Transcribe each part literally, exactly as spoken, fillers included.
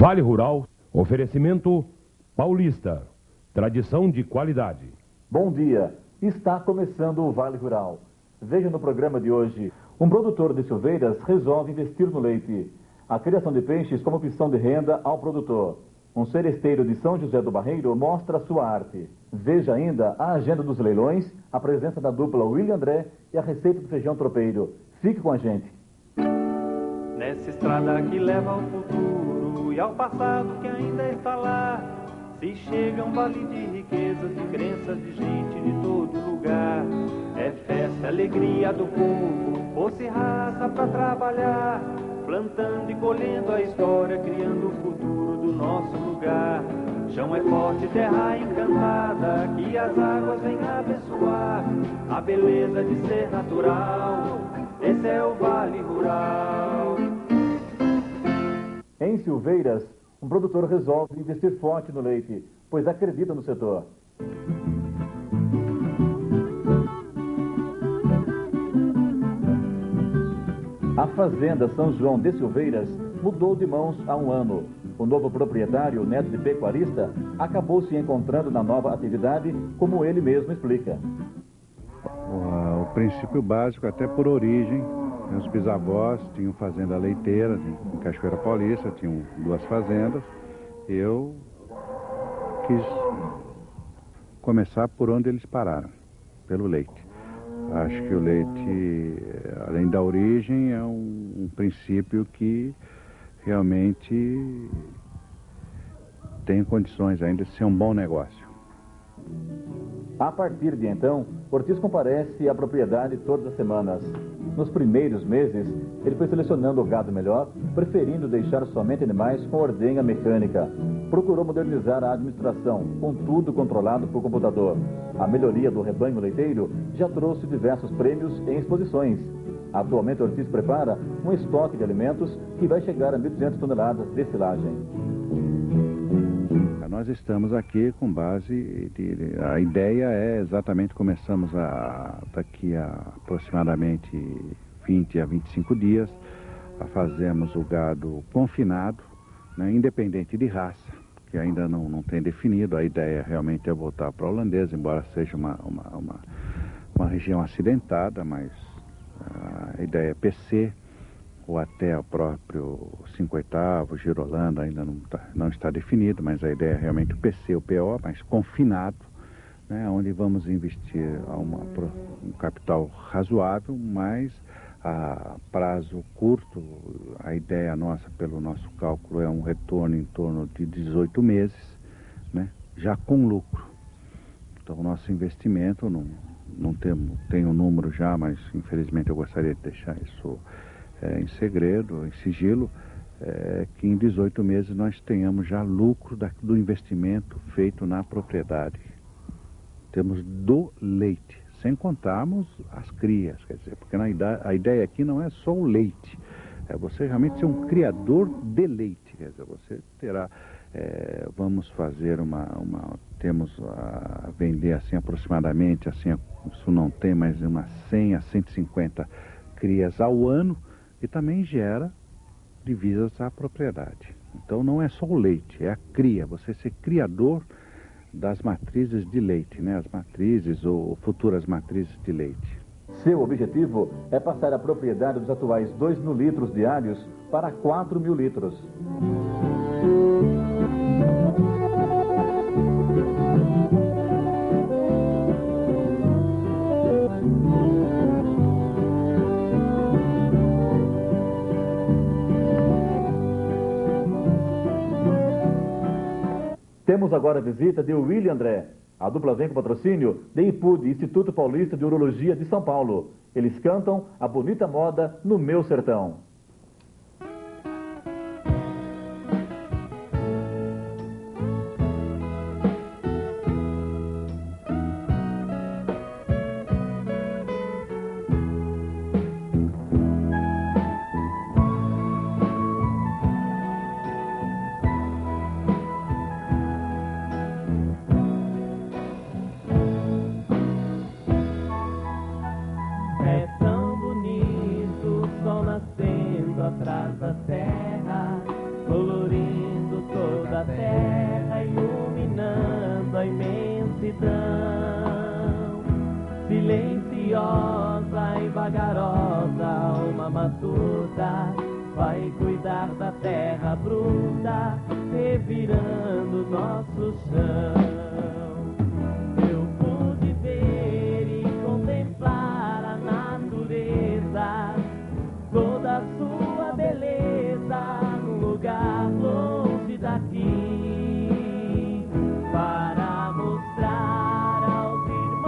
Vale Rural, oferecimento Paulista, tradição de qualidade. Bom dia, está começando o Vale Rural. Veja no programa de hoje, um produtor de Silveiras resolve investir no leite. A criação de peixes como opção de renda ao produtor. Um seresteiro de São José do Barreiro mostra a sua arte. Veja ainda a agenda dos leilões, a presença da dupla William André e a receita do feijão tropeiro. Fique com a gente. Nessa estrada que leva ao futuro e ao passado que ainda está lá, se chega um vale de riquezas e crenças de gente de todo lugar. É festa, alegria do povo, fosse raça pra trabalhar, plantando e colhendo a história, criando o futuro do nosso lugar. Chão é forte, terra encantada, que as águas vêm abençoar a beleza de ser natural. Esse é o Vale Rural. Em Silveiras, um produtor resolve investir forte no leite, pois acredita no setor. A fazenda São João de Silveiras mudou de mãos há um ano. O novo proprietário, neto de pecuarista, acabou se encontrando na nova atividade, como ele mesmo explica. O, o princípio básico, até por origem, meus bisavós tinham fazenda leiteira em Cachoeira Paulista, tinham duas fazendas. Eu quis começar por onde eles pararam, pelo leite. Acho que o leite, além da origem, é um, um princípio que realmente tem condições ainda de ser um bom negócio. A partir de então, Ortiz comparece à propriedade todas as semanas. Nos primeiros meses, ele foi selecionando o gado melhor, preferindo deixar somente animais com ordenha mecânica. Procurou modernizar a administração, com tudo controlado por computador. A melhoria do rebanho leiteiro já trouxe diversos prêmios em exposições. Atualmente, Ortiz prepara um estoque de alimentos que vai chegar a mil e duzentas toneladas de silagem. Nós estamos aqui com base, de, a ideia é exatamente, começamos a, daqui a aproximadamente vinte a vinte e cinco dias, a fazermos o gado confinado, né, independente de raça, que ainda não, não tem definido. A ideia realmente é voltar para a holandesa, embora seja uma, uma, uma, uma região acidentada, mas a ideia é P C, ou até o próprio cinco oitavos, Girolanda, ainda não, tá, não está definido, mas a ideia é realmente o P C, o P O, mas confinado, né, onde vamos investir uma, um capital razoável, mas a prazo curto. A ideia nossa, pelo nosso cálculo, é um retorno em torno de dezoito meses, né, já com lucro. Então, o nosso investimento, não, não tem, tem um número já, mas infelizmente eu gostaria de deixar isso É, em segredo, em sigilo, é, que em dezoito meses nós tenhamos já lucro da, do investimento feito na propriedade. Temos do leite, sem contarmos as crias, quer dizer, porque na ideia, a ideia aqui não é só o leite, é você realmente ser um criador de leite, quer dizer, você terá, é, vamos fazer uma, uma temos a vender assim aproximadamente, assim, isso não tem, mas umas cem a cento e cinquenta crias ao ano, e também gera divisas à propriedade. Então não é só o leite, é a cria, você ser criador das matrizes de leite, né? As matrizes ou futuras matrizes de leite. Seu objetivo é passar a propriedade dos atuais dois mil litros diários para quatro mil litros. Temos agora a visita de William André. A dupla vem com patrocínio de I P U D, Instituto Paulista de Urologia de São Paulo. Eles cantam a bonita moda no meu sertão. É tão bonito o sol nascendo escuridão, silenciosa e vagarosa, uma matuta vai cuidar da terra bruta, revirando nosso chão. Eu pude ver e contemplar a natureza, toda a sua beleza, num lugar longe daqui, para mostrar aos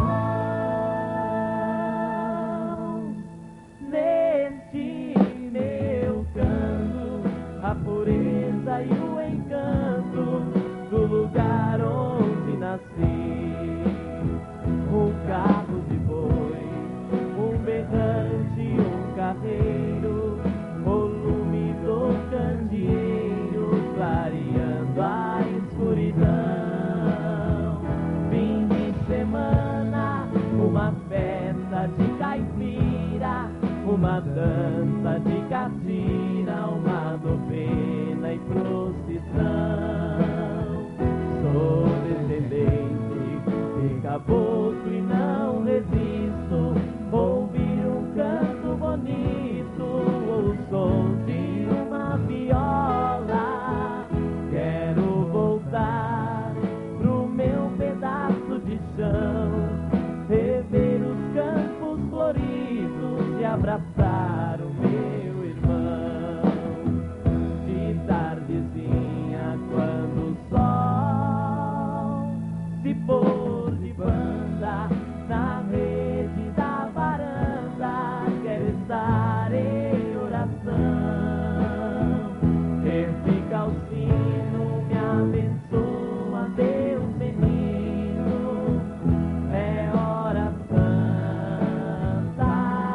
irmãos neste meu canto a pureza e o encanto do lugar onde nasci. Um carro de boi, um berrante, um carreiro, volume dos candeeiros clareando a escuridão. Fim de semana, uma festa de caipira, uma dança de catira, uma novena e procissão. Sou descendente de caboclo e não resisto, ouvir um canto bonito, o som de uma viola. Quero voltar pro meu pedaço de chão, rever os campos floridos e abraçar o meu irmão. De tardezinha, quando o sol se pôr de banda na rede da varanda, quero estar em oração. Esse calcino me abençoa, Deus menino, é hora santa.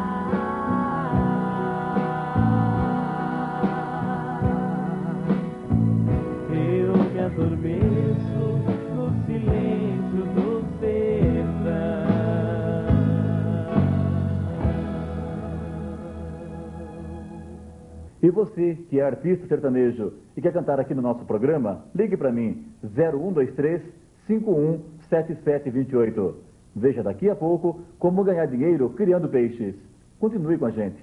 Eu me adormeço no silêncio do sertão. E você, que é artista sertanejo e quer cantar aqui no nosso programa, ligue para mim, zero um dois três, cinco um sete sete dois oito. Veja daqui a pouco como ganhar dinheiro criando peixes. Continue com a gente.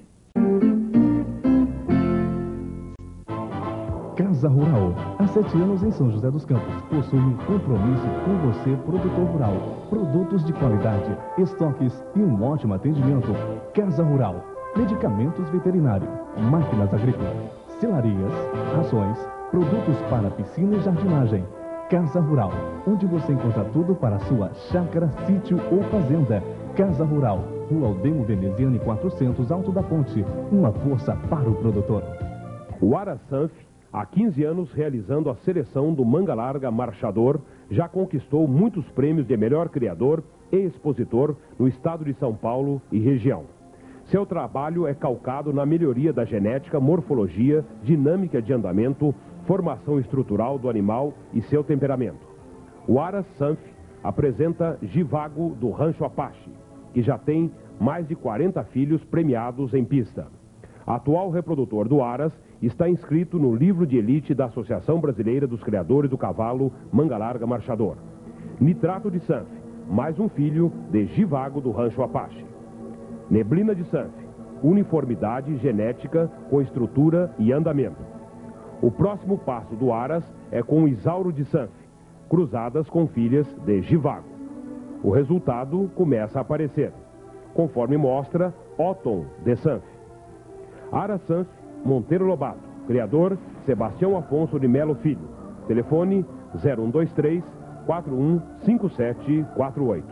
Casa Rural. Há sete anos em São José dos Campos. Possui um compromisso com você, produtor rural. Produtos de qualidade, estoques e um ótimo atendimento. Casa Rural. Medicamentos veterinários, máquinas agrícolas, silarias, rações, produtos para piscina e jardinagem. Casa Rural, onde você encontra tudo para a sua chácara, sítio ou fazenda. Casa Rural, Rua Aldemo Veneziane quatrocentos, Alto da Ponte. Uma força para o produtor. O Arasanf, há quinze anos realizando a seleção do Manga Larga Marchador, já conquistou muitos prêmios de melhor criador e expositor no estado de São Paulo e região. Seu trabalho é calcado na melhoria da genética, morfologia, dinâmica de andamento, formação estrutural do animal e seu temperamento. O Aras Sanf apresenta Givago do Rancho Apache, que já tem mais de quarenta filhos premiados em pista. Atual reprodutor do Aras está inscrito no livro de elite da Associação Brasileira dos Criadores do Cavalo Manga Larga Marchador. Nitrato de Sanf, mais um filho de Givago do Rancho Apache. Neblina de Sanf, uniformidade genética com estrutura e andamento. O próximo passo do Aras é com Isauro de Sanf, cruzadas com filhas de Givago. O resultado começa a aparecer, conforme mostra Otton de Sanf. Aras Sanf, Monteiro Lobato, criador Sebastião Afonso de Melo Filho. Telefone zero um dois três, quatro um cinco sete quatro oito.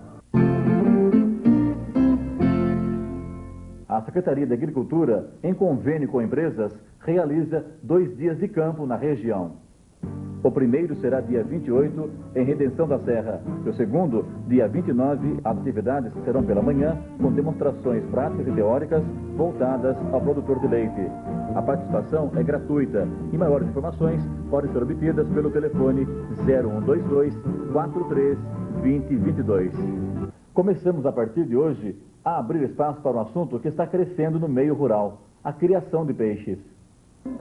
A Secretaria da Agricultura, em convênio com empresas, realiza dois dias de campo na região. O primeiro será dia vinte e oito, em Redenção da Serra. E o segundo, dia vinte e nove, as atividades serão pela manhã, com demonstrações práticas e teóricas voltadas ao produtor de leite. A participação é gratuita e maiores informações podem ser obtidas pelo telefone zero um dois dois, quatro três, dois zero dois dois. Começamos a partir de hoje a abrir espaço para um assunto que está crescendo no meio rural, a criação de peixes.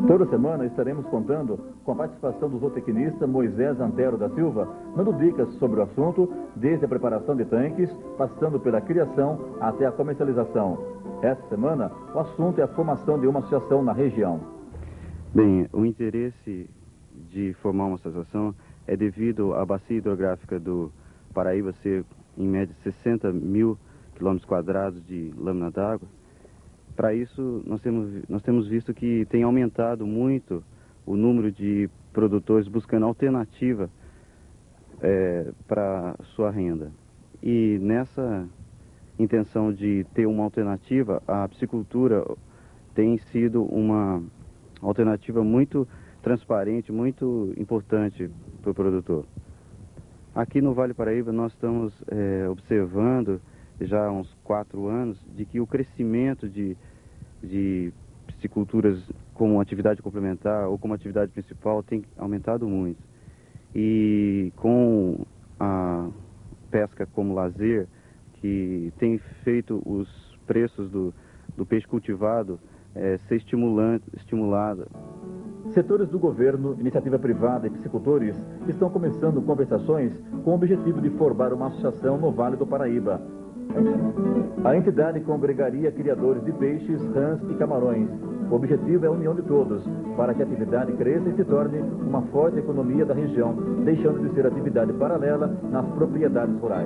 Toda semana estaremos contando com a participação do zootecnista Moisés Antero da Silva, dando dicas sobre o assunto, desde a preparação de tanques, passando pela criação até a comercialização. Esta semana, o assunto é a formação de uma associação na região. Bem, o interesse de formar uma associação é devido à bacia hidrográfica do Paraíba ser, em média, sessenta mil quilômetros quadrados de lâmina d'água. Para isso, nós temos, nós temos visto que tem aumentado muito o número de produtores buscando alternativa é, para sua renda. E nessa intenção de ter uma alternativa, a piscicultura tem sido uma alternativa muito transparente, muito importante para o produtor. Aqui no Vale Paraíba nós estamos é, observando já há uns quatro anos de que o crescimento de, de pisciculturas como atividade complementar ou como atividade principal tem aumentado muito. E com a pesca como lazer, que tem feito os preços do, do peixe cultivado é, ser estimulante, estimulada. Setores do governo, iniciativa privada e piscicultores estão começando conversações com o objetivo de formar uma associação no Vale do Paraíba. A entidade congregaria criadores de peixes, rãs e camarões. O objetivo é a união de todos, para que a atividade cresça e se torne uma forte economia da região, deixando de ser atividade paralela nas propriedades rurais.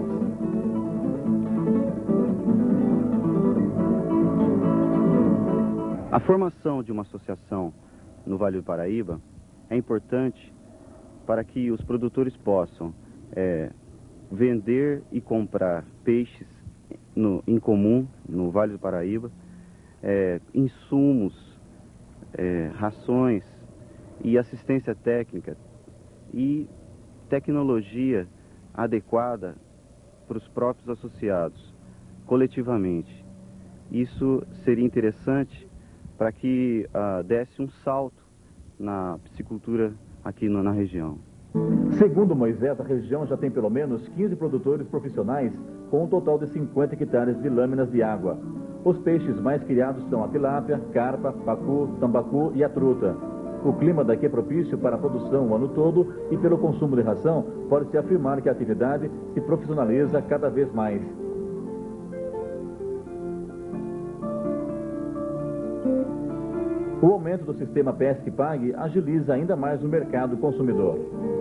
A formação de uma associação no Vale do Paraíba é importante para que os produtores possam é, vender e comprar peixes no, em comum no Vale do Paraíba, é, insumos, é, rações e assistência técnica e tecnologia adequada para os próprios associados, coletivamente. Isso seria interessante para que uh, desse um salto na piscicultura aqui no, na região. Segundo Moisés, a região já tem pelo menos quinze produtores profissionais com um total de cinquenta hectares de lâminas de água. Os peixes mais criados são a tilápia, carpa, pacu, tambacu e a truta. O clima daqui é propício para a produção o ano todo e pelo consumo de ração pode-se afirmar que a atividade se profissionaliza cada vez mais. O aumento do sistema Pesque Pague agiliza ainda mais o mercado consumidor.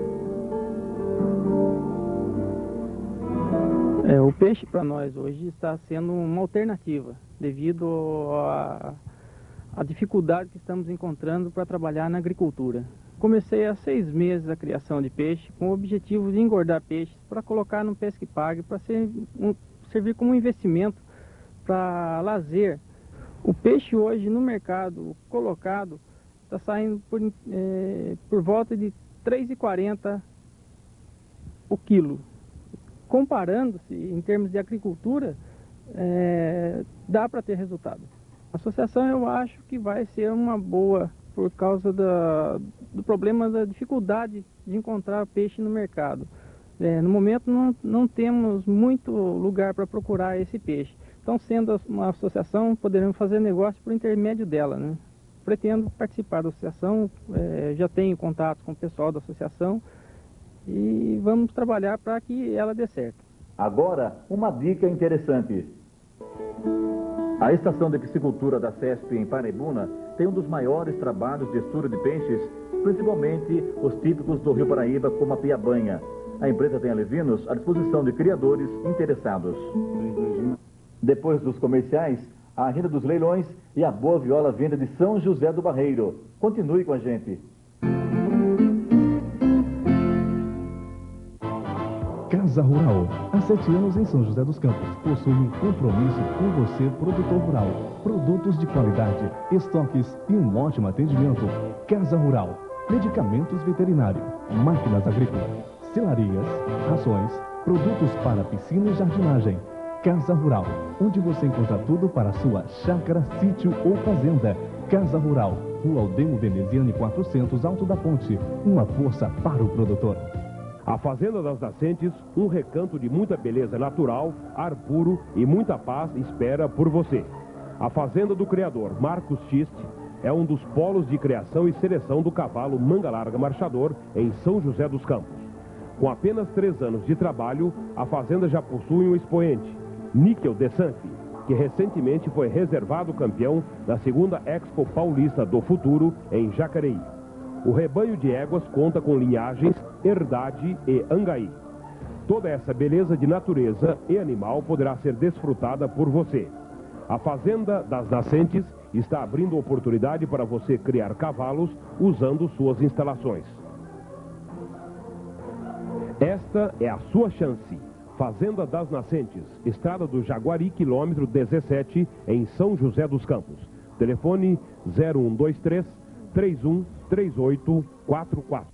É, o peixe para nós hoje está sendo uma alternativa devido à dificuldade que estamos encontrando para trabalhar na agricultura. Comecei há seis meses a criação de peixe com o objetivo de engordar peixes para colocar no Pesque Pague, para ser, um, servir como um investimento para lazer. O peixe hoje no mercado colocado está saindo por, é, por volta de três reais e quarenta centavos o quilo. Comparando-se em termos de agricultura, é, dá para ter resultado. A associação eu acho que vai ser uma boa por causa da, do problema da dificuldade de encontrar peixe no mercado. É, no momento não, não temos muito lugar para procurar esse peixe. Então, sendo uma associação, poderemos fazer negócio por intermédio dela, né? Pretendo participar da associação, é, já tenho contato com o pessoal da associação e vamos trabalhar para que ela dê certo. Agora, uma dica interessante. A estação de piscicultura da CESP em Paraibuna tem um dos maiores trabalhos de estudo de peixes, principalmente os típicos do Rio Paraíba, como a piabanha. A empresa tem alevinos à disposição de criadores interessados. Depois dos comerciais, a agenda dos leilões e a boa viola venda de São José do Barreiro. Continue com a gente. Casa Rural. Há sete anos em São José dos Campos. Possui um compromisso com você, produtor rural. Produtos de qualidade, estoques e um ótimo atendimento. Casa Rural. Medicamentos veterinários, máquinas agrícolas, selarias, rações, produtos para piscina e jardinagem. Casa Rural, onde você encontra tudo para a sua chácara, sítio ou fazenda. Casa Rural, Rua Aldemo Veneziane quatrocentos, Alto da Ponte. Uma força para o produtor. A Fazenda das Nascentes, um recanto de muita beleza natural, ar puro e muita paz espera por você. A Fazenda do Criador Marcos Schist é um dos polos de criação e seleção do cavalo manga larga marchador em São José dos Campos. Com apenas três anos de trabalho, a fazenda já possui um expoente, Níquel de Sanfi, que recentemente foi reservado campeão da segunda Expo Paulista do Futuro em Jacareí. O rebanho de éguas conta com linhagens Herdade e Angaí. Toda essa beleza de natureza e animal poderá ser desfrutada por você. A Fazenda das Nascentes está abrindo oportunidade para você criar cavalos usando suas instalações. Esta é a sua chance. Fazenda das Nascentes, Estrada do Jaguari, quilômetro dezessete, em São José dos Campos. Telefone zero um dois três, três um três oito quatro quatro.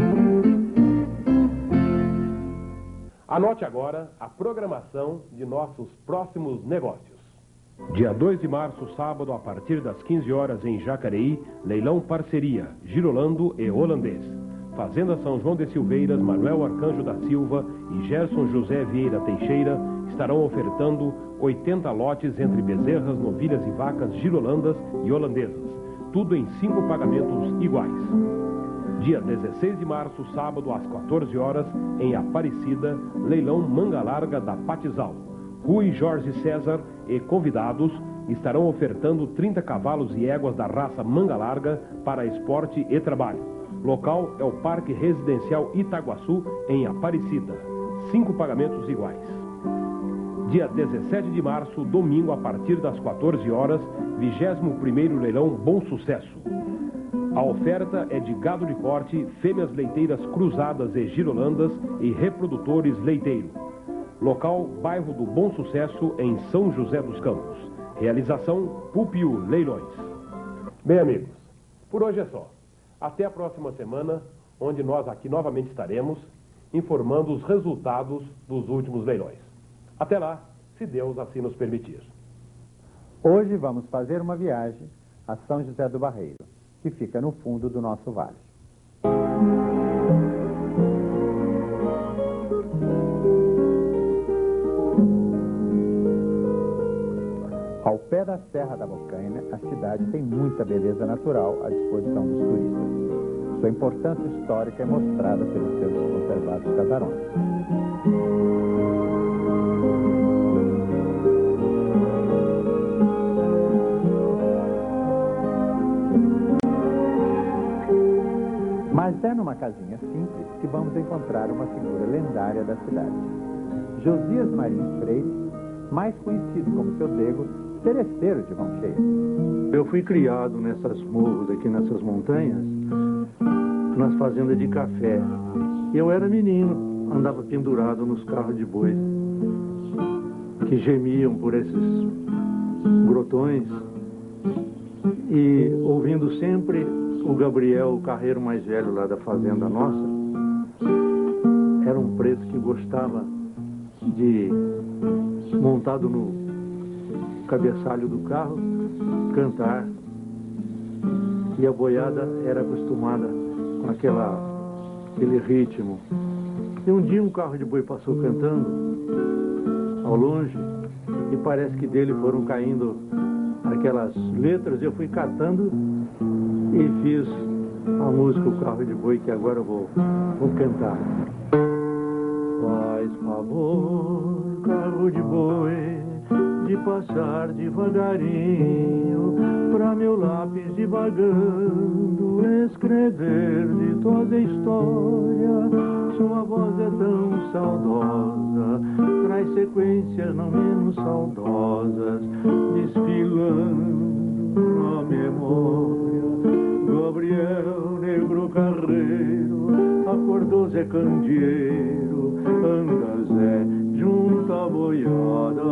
Anote agora a programação de nossos próximos negócios. Dia dois de março, sábado, a partir das quinze horas, em Jacareí, leilão parceria, Girolando e Holandês. Fazenda São João de Silveiras, Manuel Arcanjo da Silva e Gerson José Vieira Teixeira estarão ofertando oitenta lotes entre bezerras, novilhas e vacas girolandas e holandesas. Tudo em cinco pagamentos iguais. Dia dezesseis de março, sábado, às quatorze horas, em Aparecida, leilão manga larga da Patizal. Rui Jorge César e convidados estarão ofertando trinta cavalos e éguas da raça manga larga para esporte e trabalho. Local é o Parque Residencial Itaguaçu, em Aparecida. Cinco pagamentos iguais. Dia dezessete de março, domingo, a partir das quatorze horas, vigésimo primeiro leilão Bom Sucesso. A oferta é de gado de corte, fêmeas leiteiras cruzadas e girolandas e reprodutores leiteiro. Local, bairro do Bom Sucesso, em São José dos Campos. Realização, Pupiu Leilões. Bem, amigos, por hoje é só. Até a próxima semana, onde nós aqui novamente estaremos informando os resultados dos últimos leilões. Até lá, se Deus assim nos permitir. Hoje vamos fazer uma viagem a São José do Barreiro, que fica no fundo do nosso vale. Ao pé da Serra da Bocaina, a cidade tem muita beleza natural à disposição dos turistas. Sua importância histórica é mostrada pelos seus conservados casarões. Mas é numa casinha simples que vamos encontrar uma figura lendária da cidade. Josias Marins Freire, mais conhecido como Seu Dego, seresteiro de mão cheia. Eu fui criado nessas morros aqui, nessas montanhas, nas fazendas de café. Eu era menino, andava pendurado nos carros de boi, que gemiam por esses grotões, e ouvindo sempre o Gabriel, o carreiro mais velho lá da fazenda nossa. Era um preto que gostava de, montado no cabeçalho do carro, cantar. E a boiada era acostumada com aquela, aquele ritmo. E um dia um carro de boi passou cantando ao longe, e parece que dele foram caindo aquelas letras. Eu fui catando e fiz a música O Carro de Boi, que agora eu vou, vou cantar. Faz favor, carro de boi, de passar devagarinho, pra meu lápis divagando escrever ditosa história. Sua voz é tão saudosa, traz sequências não menos saudosas, desfilando na memória. Gabriel, negro carreiro, acordou Zé Candeeiro, anda Zé, junta a boiada.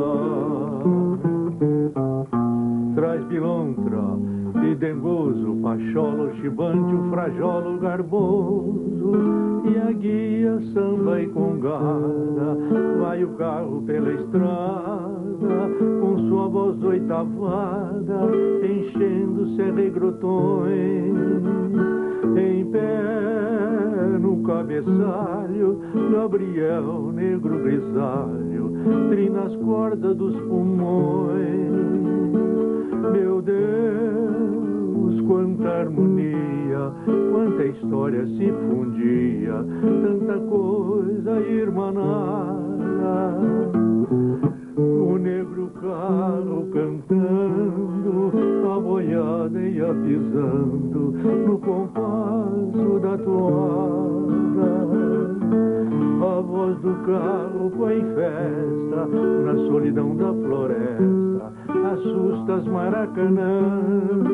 Traz pilontra e dengoso, pacholo, chibante, o frajolo garboso, e a guia, samba e congada. Vai o carro pela estrada, com sua voz oitavada, enchendo serra e grotões. Em pé no cabeçalho, Gabriel, negro grisalho, trina as cordas dos pulmões. Meu Deus, quanta harmonia, quanta história se fundia, tanta coisa irmanada. O negro carro cantando, a boiada ia pisando no compasso da toada. A voz do carro põe festa na solidão da floresta, assusta as maracanãs,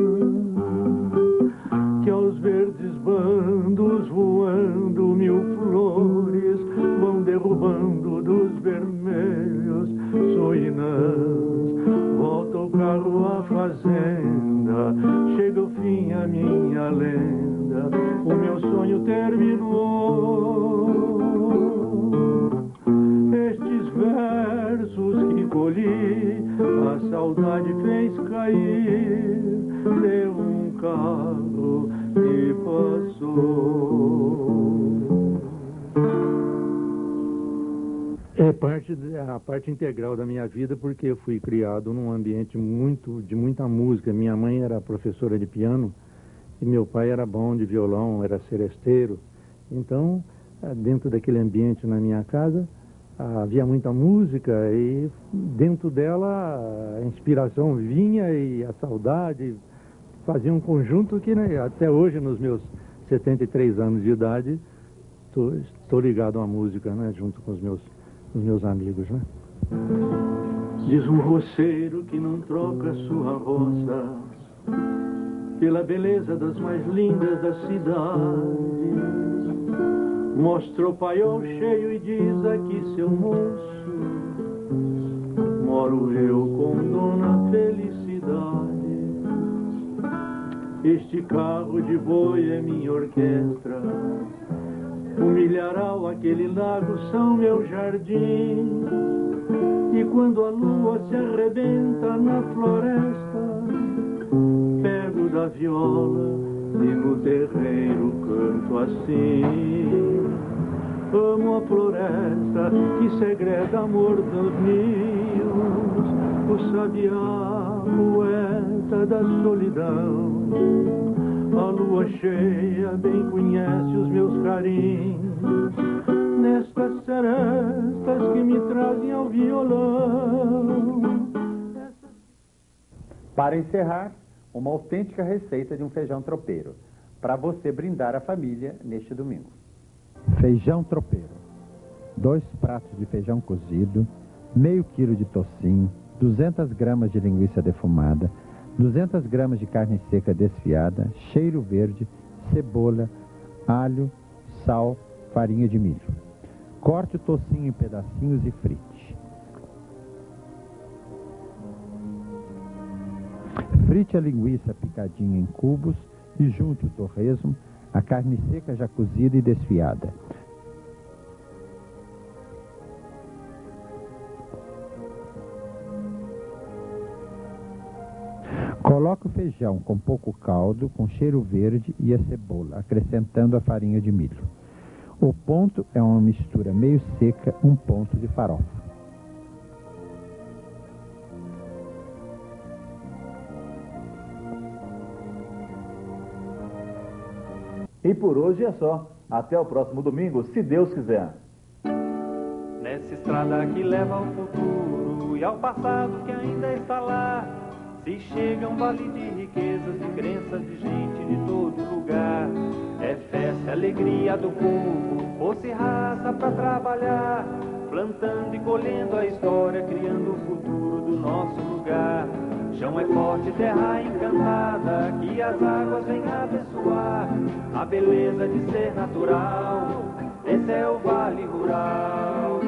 que aos verdes bandos voando mil flores vão derrubando dos vermelhos soinãs. Volta o carro à fazenda, chega o fim a minha lenda, o meu sonho terminou. Estes versos que colhi, a saudade fez cair, deu um carro e passou. É parte, a parte integral da minha vida, porque eu fui criado num ambiente muito, de muita música. Minha mãe era professora de piano e meu pai era bom de violão, era seresteiro. Então, dentro daquele ambiente na minha casa, havia muita música e dentro dela a inspiração vinha e a saudade fazia um conjunto que, né, até hoje, nos meus setenta e três anos de idade, estou ligado à música, né, junto com os meus, os meus amigos, né? Diz um roceiro que não troca sua roça pela beleza das mais lindas da cidade. Mostra o paiol cheio e diz: aqui, seu moço, moro eu com dona Felicidade. Este carro de boi é minha orquestra, o milharal, aquele lago são meu jardim. E quando a lua se arrebenta na floresta, pego da viola e no terreiro canto assim. Amo a floresta que segrega amor dos ninhos, o sabiá, poeta da solidão. A lua cheia bem conhece os meus carinhos, nestas serestas que me trazem ao violão. Para encerrar, uma autêntica receita de um feijão tropeiro, para você brindar a família neste domingo. Feijão tropeiro. Dois pratos de feijão cozido, meio quilo de tocinho, duzentas gramas de linguiça defumada, duzentas gramas de carne seca desfiada, cheiro verde, cebola, alho, sal, farinha de milho. Corte o tocinho em pedacinhos e frite. Frite a linguiça picadinha em cubos e junte o torresmo, a carne seca já cozida e desfiada. Coloque o feijão com pouco caldo, com cheiro verde e a cebola, acrescentando a farinha de milho. O ponto é uma mistura meio seca, um ponto de farofa. E por hoje é só. Até o próximo domingo, se Deus quiser. Nessa estrada que leva ao futuro e ao passado que ainda está lá, se chega um vale de riquezas e crenças de gente de todo lugar. É festa, é alegria do povo, força e raça pra trabalhar, plantando e colhendo a história, criando o futuro do nosso lugar. Chão é forte, terra encantada, que as águas vêm abençoar a beleza de ser natural. Esse é o Vale Rural.